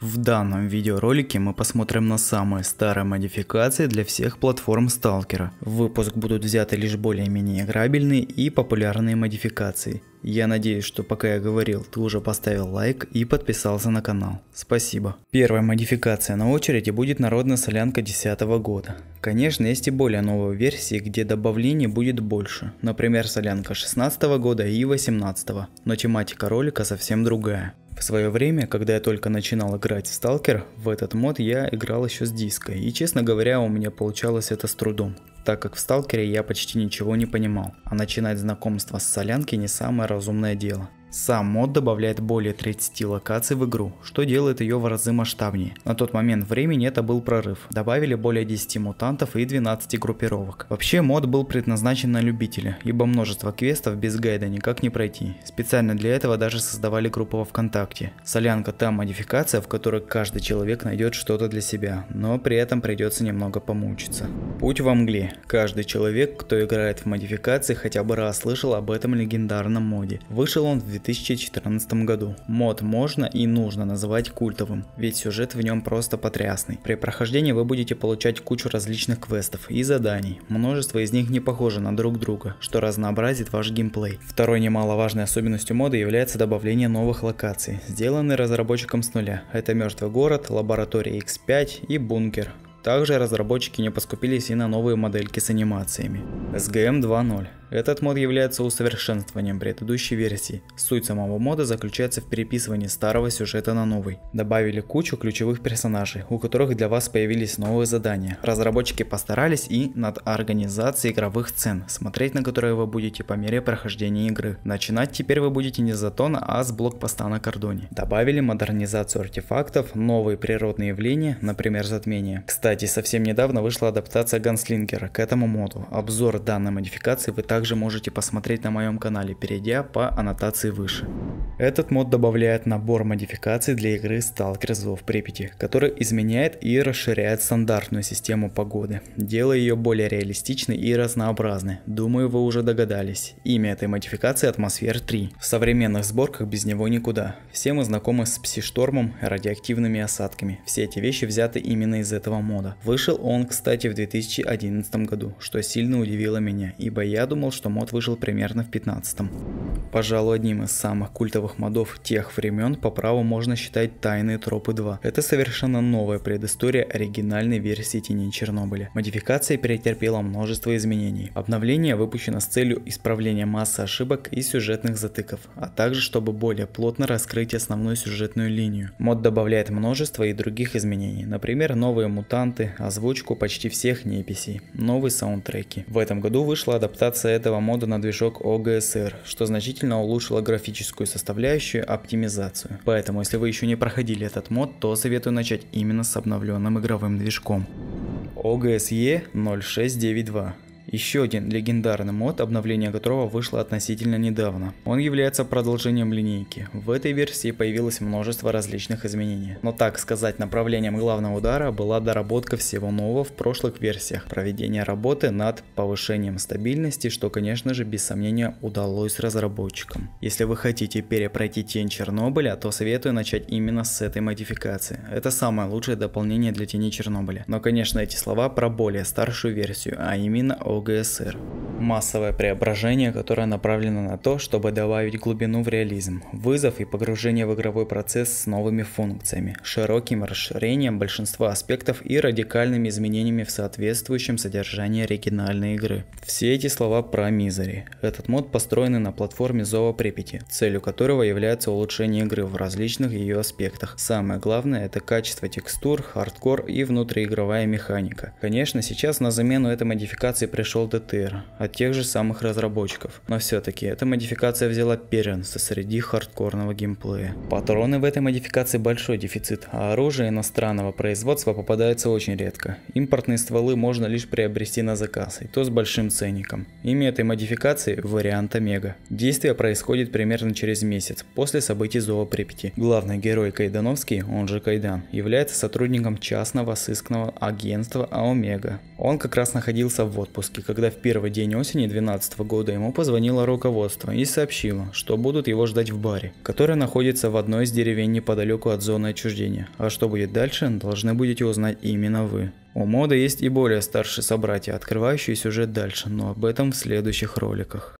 В данном видеоролике мы посмотрим на самые старые модификации для всех платформ Сталкера. В выпуск будут взяты лишь более-менее играбельные и популярные модификации. Я надеюсь, что пока я говорил, ты уже поставил лайк и подписался на канал. Спасибо. Первая модификация на очереди будет народная солянка 2010 года. Конечно, есть и более новые версии, где добавлений будет больше. Например, солянка 2016 года и 2018, но тематика ролика совсем другая. В свое время, когда я только начинал играть в Сталкер, в этот мод я играл еще с диска, и честно говоря, у меня получалось это с трудом, так как в Сталкере я почти ничего не понимал, а начинать знакомство с солянки не самое разумное дело. Сам мод добавляет более 30 локаций в игру, что делает ее в разы масштабнее. На тот момент времени это был прорыв. Добавили более 10 мутантов и 12 группировок. Вообще мод был предназначен на любителя, ибо множество квестов без гайда никак не пройти. Специально для этого даже создавали группу во ВКонтакте. Солянка та модификация, в которой каждый человек найдет что-то для себя, но при этом придется немного помучиться. Путь во мгле. Каждый человек, кто играет в модификации, хотя бы раз слышал об этом легендарном моде. Вышел он в 2014 году. Мод можно и нужно называть культовым, ведь сюжет в нем просто потрясный. При прохождении вы будете получать кучу различных квестов и заданий. Множество из них не похожи на друг друга, что разнообразит ваш геймплей. Второй немаловажной особенностью мода является добавление новых локаций, сделанные разработчиком с нуля. Это Мертвый город, лаборатория X5 и бункер. Также разработчики не поскупились и на новые модельки с анимациями. SGM 2.0. Этот мод является усовершенствованием предыдущей версии. Суть самого мода заключается в переписывании старого сюжета на новый. Добавили кучу ключевых персонажей, у которых для вас появились новые задания. Разработчики постарались и над организацией игровых сцен, смотреть на которые вы будете по мере прохождения игры. Начинать теперь вы будете не с Затона, а с блокпоста на кордоне. Добавили модернизацию артефактов, новые природные явления, например затмение. Кстати, совсем недавно вышла адаптация Ганслингера к этому моду. Обзор данной модификации вы также можете посмотреть на моем канале, перейдя по аннотации выше. Этот мод добавляет набор модификаций для игры Сталкер Зов Припяти, который изменяет и расширяет стандартную систему погоды, делая ее более реалистичной и разнообразной. Думаю, вы уже догадались. Имя этой модификации Атмосфер 3. В современных сборках без него никуда. Все мы знакомы с пси-штормом и радиоактивными осадками. Все эти вещи взяты именно из этого мода. Вышел он, кстати, в 2011 году, что сильно удивило меня, ибо я думал, что мод вышел примерно в 2015. Пожалуй, одним из самых культовых модов тех времен по праву можно считать Тайные Тропы 2. Это совершенно новая предыстория оригинальной версии Теней Чернобыля. Модификация претерпела множество изменений. Обновление выпущено с целью исправления массы ошибок и сюжетных затыков, а также чтобы более плотно раскрыть основную сюжетную линию. Мод добавляет множество и других изменений, например, новые мутанты, озвучку почти всех неписей, новые саундтреки. В этом году вышла адаптация этого мода на движок OGSR, что значительно улучшило графическую составляющую, оптимизацию. Поэтому, если вы еще не проходили этот мод, то советую начать именно с обновленным игровым движком. OGSE 0692. Еще один легендарный мод, обновление которого вышло относительно недавно. Он является продолжением линейки. В этой версии появилось множество различных изменений. Но так сказать, направлением главного удара была доработка всего нового в прошлых версиях. Проведение работы над повышением стабильности, что, конечно же, без сомнения удалось разработчикам. Если вы хотите перепройти Тень Чернобыля, то советую начать именно с этой модификации. Это самое лучшее дополнение для Тени Чернобыля. Но, конечно, эти слова про более старшую версию, а именно OGSR. Массовое преображение, которое направлено на то, чтобы добавить глубину в реализм, вызов и погружение в игровой процесс с новыми функциями, широким расширением большинства аспектов и радикальными изменениями в соответствующем содержании оригинальной игры. Все эти слова про Misery. Этот мод построен на платформе Зова Припяти, целью которого является улучшение игры в различных ее аспектах. Самое главное — это качество текстур, хардкор и внутриигровая механика. Конечно, сейчас на замену этой модификации пришел DTR от тех же самых разработчиков, но все-таки эта модификация взяла первенство среди хардкорного геймплея. Патроны в этой модификации большой дефицит, а оружие иностранного производства попадается очень редко. Импортные стволы можно лишь приобрести на заказ, и то с большим ценником. Имя этой модификации — вариант Омега. Действие происходит примерно через месяц после событий Зова Припяти. Главный герой Кайдановский, он же Кайдан, является сотрудником частного сыскного агентства Омега. Он как раз находился в отпуске, когда в первый день осени 2012 года ему позвонило руководство и сообщило, что будут его ждать в баре, который находится в одной из деревень неподалеку от зоны отчуждения. А что будет дальше, должны будете узнать именно вы. У моды есть и более старшие собратья, открывающие сюжет дальше, но об этом в следующих роликах.